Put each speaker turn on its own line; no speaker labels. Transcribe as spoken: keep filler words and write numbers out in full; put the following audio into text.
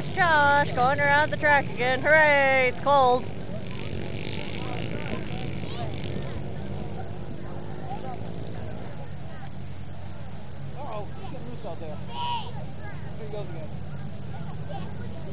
There's Josh going around the track again. Hooray, it's cold.
Uh-oh, he's getting loose out there. Here he goes again.